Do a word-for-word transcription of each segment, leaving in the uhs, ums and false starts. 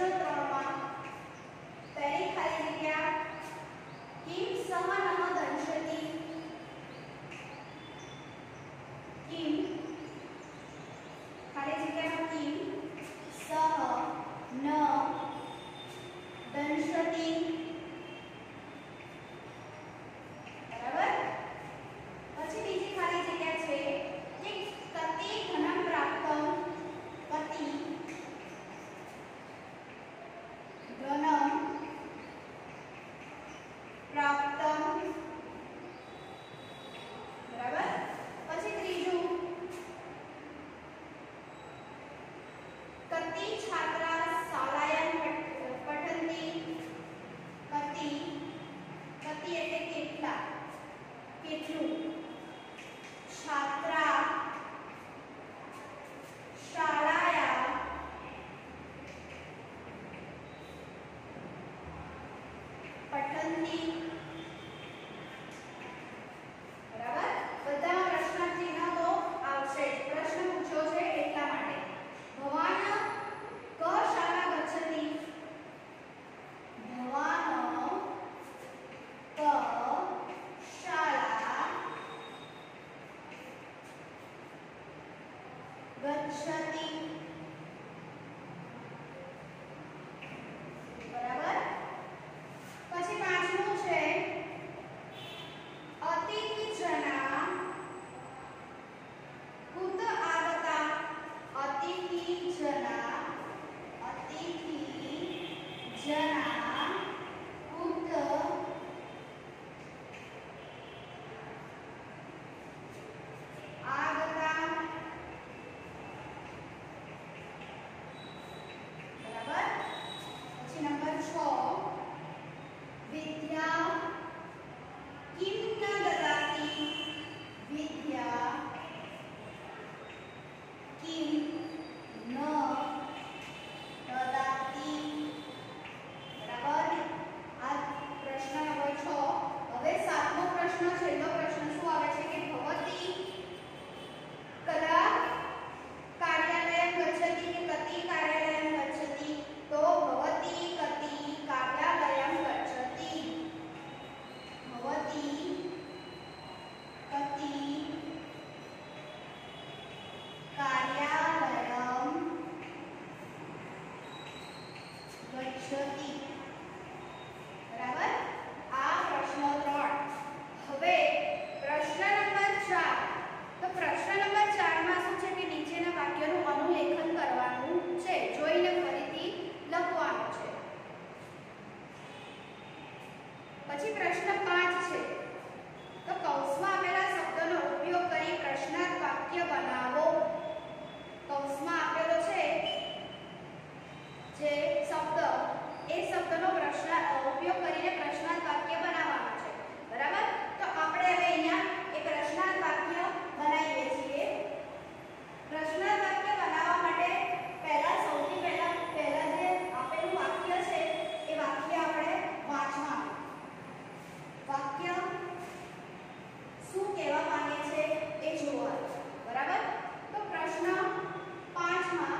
પ્રશ્ન ત્રણ માં પહેલી ખાલી જગ્યા કિમ સહ નઃ દંશતિ, કિમ ખાલી જગ્યામાં કિમ સહ ન દંશતિ, બરાબર। પછી બીજી ખાલી જગ્યા છે કે કતિ ધનમ પ્રાપ્તમ, કતિ ધનમ પ્રાપ્તમ, બરાબર। પછી ત્રીજું કતિ છાત્રા શાલાયામ પઠન્તિ, કતિ કતિ એટલે કેટલા, કેટલું, છાત્રા શાળાયા પઠન્તિ, બરાબર। બધા પ્રશ્ન ચિહ્ન તો આવશે જ, પ્રશ્ન પૂછ્યો છે એટલા માટે। ભવાન ક શાળા ગચ્છતિ, ભવાન ક શાળા ગચ્છતિ, બરાબર। પછી પાંચમું છે અતિથિ જના કુત આગતા, અતિથિ જના અતિથિ જના કુત આગતા, બરાબર। પછી નંબર છ વિદ્યા કિમ ન દદાતિ, વિદ્યા કિમ ન દદાતિ, બરાબર। આ પ્રશ્ન નંબર છ। હવે સાતમો પ્રશ્ન, છેલ્લો પ્રશ્ન શું આવે છે કે ભવતી કલા કાર્યાલયમ ગચ્છતિ કે કતિ કાર્યાલયમ ગચ્છતિ, તો ભવતી કતિ કાર્યાલયમ ગચ્છતિ, ભવતી કતિ કાર્યાલયમ ગચ્છતિ, બરાબર। આ પ્રશ્ન ત્રણ। હવે પ્રશ્ન નંબર ચાર। તો પ્રશ્ન નંબર ચાર માં શું છે કે નીચેના વાક્યનું અનુલેખન કરવાનું છે, જોઈને ફરીથી લખવાનું છે। પછી પ્રશ્ન પાંચ છે તો કૌંસમાં આપેલા શબ્દનો ઉપયોગ કરી પ્રશ્નાર્થ વાક્ય બનાવો। કૌંસમાં આપેલો છે જે શબ્દ, એ શબ્દનો પ્રશ્ન ઉપયોગ કરીને પ્રશ્નાર્થ વાક્ય બનાવવાનો છે, બરાબર। તો આપણે હવે અહીંયા એક પ્રશ્નાર્થ વાક્ય બનાવીએ છીએ। પ્રશ્નાર્થ વાક્ય બનાવવા માટે પહેલા સૌથી પહેલા પહેલા જે આપેલું વાક્ય છે એ વાક્ય આપણે વાંચવાનું। વાક્ય શું કહેવા માંગે છે એ જોવાનું, બરાબર। તો પ્રશ્ન પાંચ માં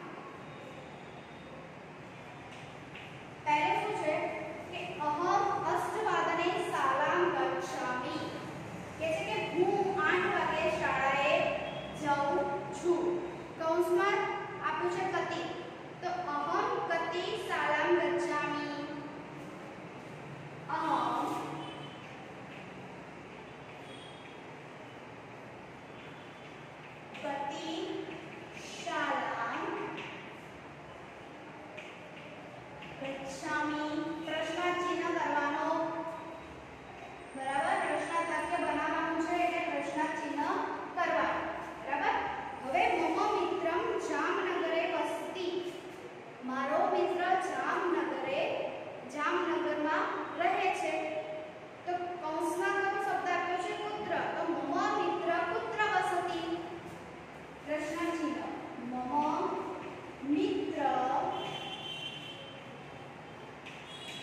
પહેલું શું છે કે અહમ અષ્ટવાદને શાલામ ગચ્છામિ, કે છે કે હું આઠ વાગે શાળાએ જાઉં છું। કૌંસમાં આપ્યું છે કતિ, તો અહમ કતિ શાલામ ગચ્છામિ, અહમ કતિ શાલામ ગચ્છામિ, પ્રશ્નાર્થ ચિહ્ન કરવાનો, બરાબર। પ્રશ્નાર્થ વાક્ય બનાવવાનું છે એટલે પ્રશ્નાર્થ ચિહ્ન કરવાનું, બરાબર। હવે મમ મિત્રમ જામનગરે વસતિ, મારો મિત્ર જામનગરે જામનગરમાં રહે છે। તો કૌંસમાં કયો શબ્દ આપ્યો છે પુત્ર, તો મમ મિત્ર પુત્ર વસતિ, પ્રશ્ન ચિહ્ન મમ મિત્ર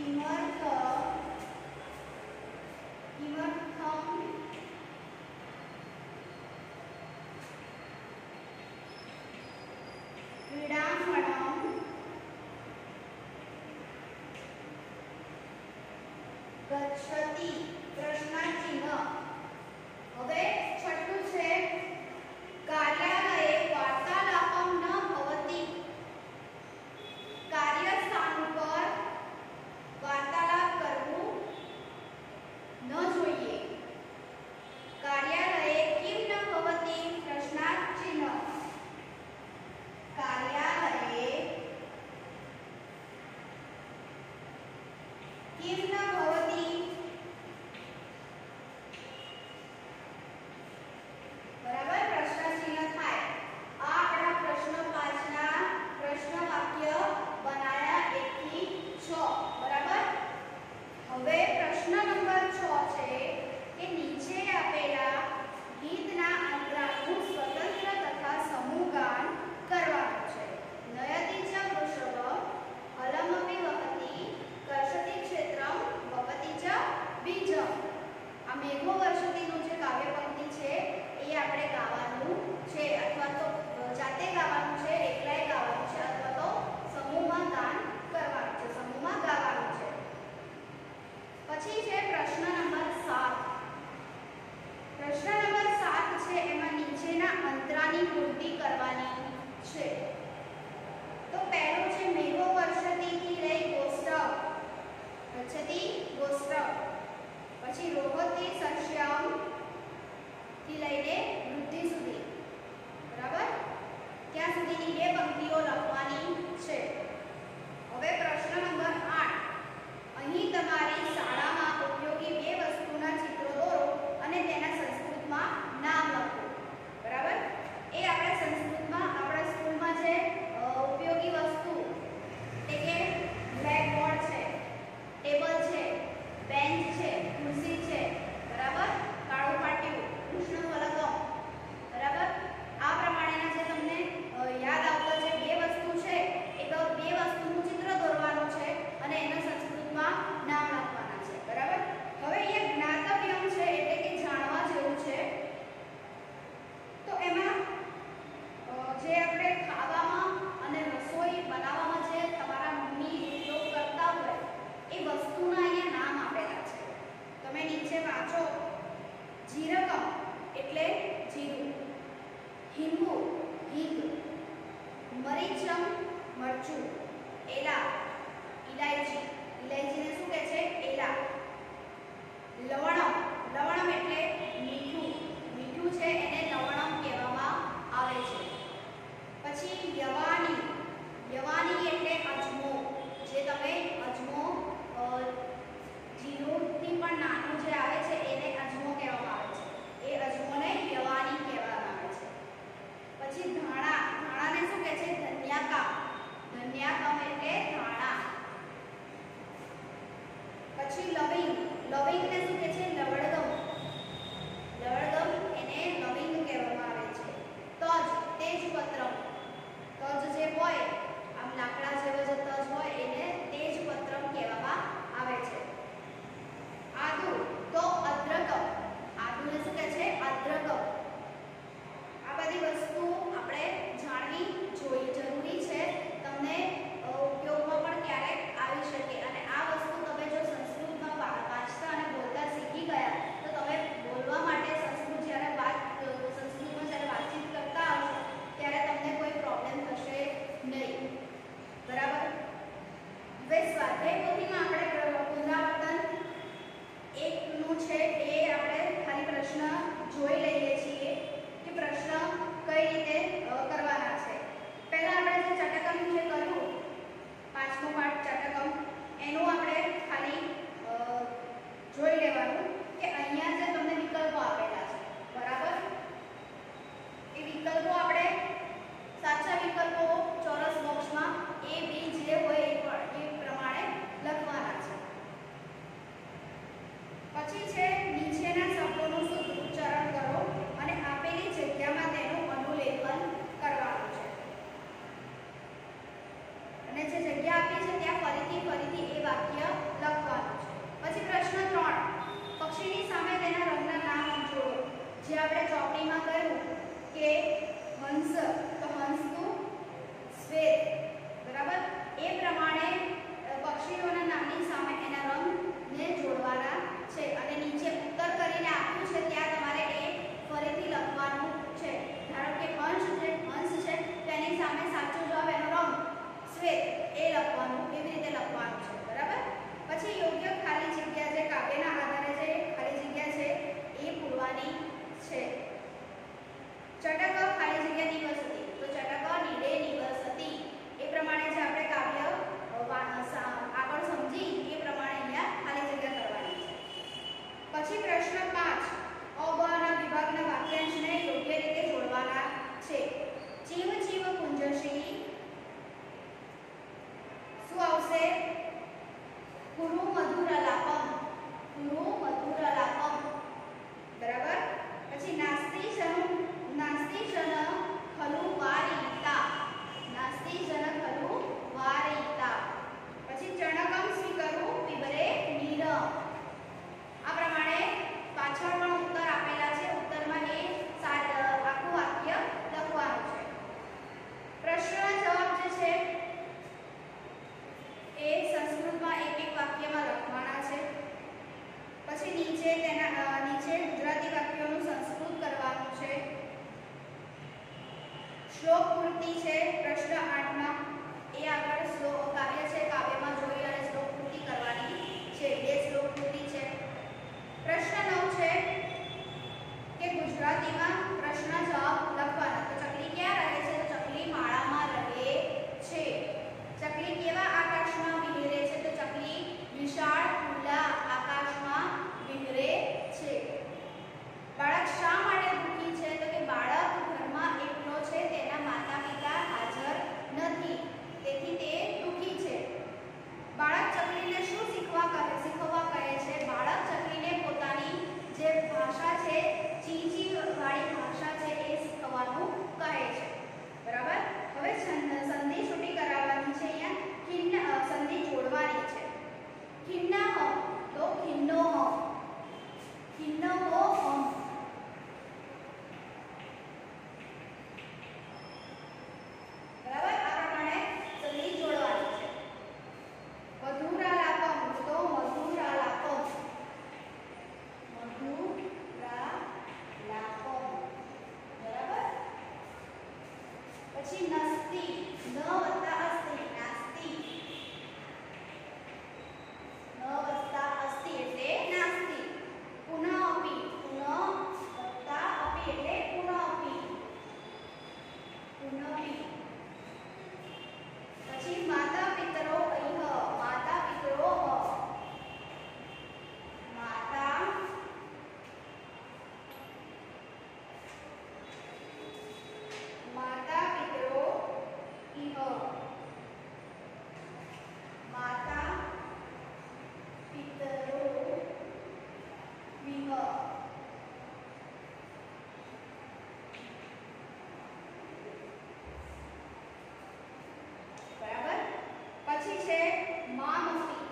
किमर्थ किमर्थम क्रीडांगणम गच्छति प्रश्नाचिन्ह। હવે છઠ્ઠું છે કાર્યાલયે વાર્તાલાપમ ન ભવતિ। કાર્યસ્થાન ઉપર વાર્તાલાપ કરવું ન જોઈએ। કાર્યાલયે કિમ ન ભવતિ પ્રશ્નાર્થ ચિહ્ન। કાર્યાલયે किम न भवति बराबर प्रश्न चिन्ह थाय। आ आपणा प्रश्न पांच ना प्रश्न वाक्य बनाया एक થી છ बराबर। હવે प्रश्न नंबर છ છે કે નીચે આપેલા ગીતના અંતરાનું સ્વતંત્ર તથા સમૂહ ગાન કરવાનું છે। નયતિ ચ વૃષભ હલમપી વહતિ कर्षति क्षेत्रम वपति च बीजम। आ मेघो वर्षतिનું જે કાવ્ય પંક્તિ છે એ આપણે ગાવાનું છે અથવા તો જાતે ગાવાનું છે, એકલાય ગાવાનું છે અથવા તો સમૂહમાં ગાન કરવાનું છે, સમૂહમાં ગાવાનું છે। પછી છે પ્રશ્ન નંબર સાત। પ્રશ્ન નંબર સાત છે એમાં નીચેના અંતરાની પૂર્તિ કરવાની છે। તો પહેલું છે મેઘો વર્ષતિથી લઈ ગોષ્ઠવ गच्छति गोष्ठव। પછી રોહતિ સશ્યામ થી લઈને વૃદ્ધિ સુધી બરાબર। ત્યાં સુધીની બે પંક્તિઓ લખવાની છે। હવે પ્રશ્ન નંબર આઠ। અહીં તમારી શાળામાં ઉપયોગી બે વસ્તુના ચિત્રો દોરો અને તેના સંસ્કૃતમાં નામ લખો બરાબર। એ આપણે સંસ્કૃતમાં આપણા સ્કૂલમાં જે ઉપયોગી વસ્તુ એટલે કે બ્લેકબોર્ડ છે, ટેબલ છે, બેન્ચ છે, ખુરશી છે બરાબર, કાળું પાટિયું, કૃષ્ણ ફલકમ બરાબર। આ પ્રમાણેના જે તમને યાદ આવતા જે બે વસ્તુ છે એ બે વસ્તુનું ચિત્ર દોરવાનું છે અને એના સંસ્કૃતમાં નામ લખવાના છે બરાબર। હવે અહીંયા જ્ઞાતવ્યમ છે એટલે કે જાણવા જેવું છે। તો એમાં જે આપણે ખાવામાં અને રસોઈ બનાવવામાં જે તમારા મમ્મી ઉપયોગ કરતા હોય એ વસ્તુના અહીંયા નામ આપેલા છે। તમે નીચે વાંચો। જીરકમ એટલે જીરું, હિંગુ હિંગ, મરીચમ મરચું, એલા ઇલાયચી, ઇલાયચીને શું કહે છે એલા, લવણમ લવણમ એટલે મીઠું, મીઠું છે એને લવણમ કહેવામાં આવે છે। પછી યવાની, યવાની એટલે અજમો, જે તમે અજમો જીરુંથી પણ નાનું જે આવે છે એને અજમો કહેવામાં આવે છે, એ અજમોને યવાની કહેવામાં આવે છે। પછી ધાણા, ધાણાને શું કહે છે ધન્યાકમ, ધન્યાકમ એટલે ધાણા। પછી લવિંગ, લવિંગને શું કહે છે લવળગમ, લવળગમ એને લવિંગ કહેવામાં આવે છે। તજ, તેજપત્રમ, તજ જે હોય આમ લાકડા જેવો જે તજ હોય એને તેજપત્રમ કહેવામાં આવે છે। આદુ તો અદ્રકમ, આદુને શું કહે છે અદ્રકમ। આ બધી વસ્તુ આપણે જાણવી જોઈએ, જરૂરી છે, તમને ઉપયોગમાં પણ ક્યારેક આવી શકે। અને આ વસ્તુ તમે જો સંસ્કૃતમાં વાંચતા અને બોલતા શીખી ગયા તો તમે બોલવા માટે સંસ્કૃત જ્યારે વાત સંસ્કૃતમાં જ્યારે વાતચીત કરતા હશો ત્યારે તમને કોઈ પ્રોબ્લેમ થશે નહીં બરાબર। કિન્નવો હમ. બરાબર, આ પ્રમાણે સંધિ જોડવાની છે. મધુરાલાપમ તો મધુરાલાપમ, મધુરાલાપમ. બરાબર. પછી નસ્તી, ન વત્તા અસ્તિ, નાસ્તી. ન વત્તા અસ્તિ એટલે નાસ્તી. પુનઃ અપી, પુનઃ વત્તા અપી એટલે પુનઃ અપી, પુનઃપી. પછી માતા પિતરો અઈહ, માતા પિતરો માતા માતા પિતરો ઇહ, માતા પિતરો વિહ. બરાબર. પછી છે મામપી,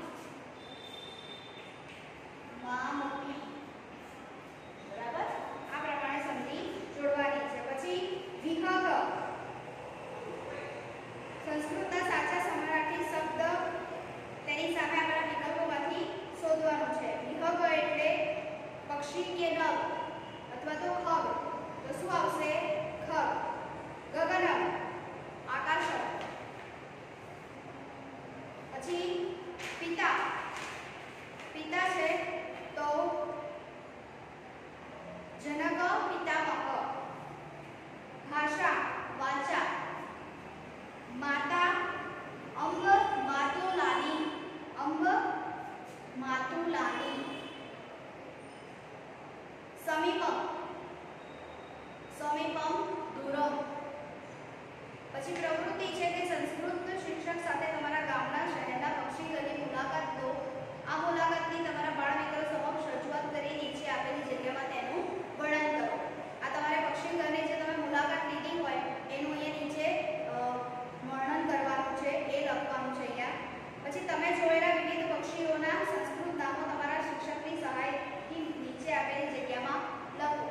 મામપી. બરાબર, આ પ્રમાણે સંધિ જોડવાની છે. પછી વિહગ, સંસ્કૃતના સાચા સમાનાર્થી શબ્દ તેની સામે આપણા વિકલ્પોમાંથી શોધવાનું છે. વિહગ એટલે પક્ષી કે નર અથવા તો ખગ, તો શું આવશે? ખગ. ગગનમ આકાશ. પછી પિતા, પિતા છે તો જનક પિતામહ. ભાષા વાચા. માતા અંબ માતુલાની, અંબ માતુલાની. સમીપમ, સમીપમ દૂરમ. પછી પ્રવૃત્તિ છે કે સંસ્કૃત શિક્ષક સાથે તમારા ગામના શહેરના પક્ષી ઘરની મુલાકાત લો. આ મુલાકાતની તમારા બાળ મિત્રો સમક્ષ રજૂઆત કરી નીચે આપેલી જગ્યામાં તેનું વર્ણન કરો. આ તમારે પક્ષી ઘરની જે તમે મુલાકાત લીધી હોય એનું અહીંયા નીચે વર્ણન કરવાનું છે, એ લખવાનું છે અહીંયા. પછી તમે જોયેલા વિવિધ પક્ષીઓના સંસ્કૃત નામો તમારા શિક્ષકની સહાયથી નીચે આપેલી જગ્યામાં લખો.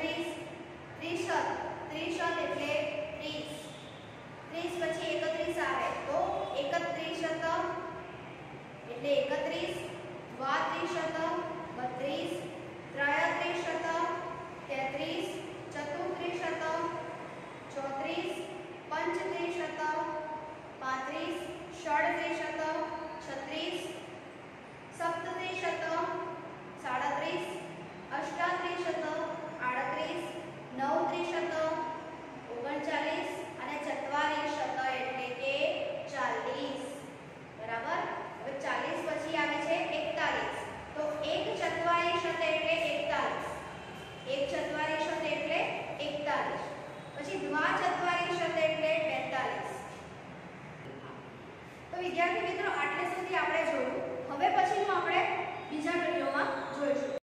ઓગણત્રીસ, ત્રીસત, ત્રીસત એટલે ત્રીસ, ત્રીસ પછી એકત્રીસ આવે તો એકત્રીસત એટલે એકત્રીસ, દ્વાત્રીસત બત્રીસ, ત્રયત્રીસત તેત્રીસ, ચતુત્રીસત ચોત્રીસ, પંચત્રીસત પાંત્રીસ, ષડત્રીસત છત્રીસ, સપ્તત્રીસત સાડત્રીસ, અષ્ટાત્રીસત આડત્રીસ, નવત્રીસત ઓગણચાલીસ અને ચત્વારીસત એટલે કે ચાલીસ. બરાબર. હવે ચાલીસ પછી આવે છે એકતાલીસ. તો એક ચત્વારીસત એટલે એકતાલીસ, એક ચત્વારીસત એટલે એકતાલીસ, પછી દ્વાચત્વારીસત એટલે બેતાલીસ. તો વિદ્યાર્થી મિત્રો આટલે સુધી આપણે જોયું. હવે પછીનું આપણે બીજા વિડિયોમાં જોઈશું.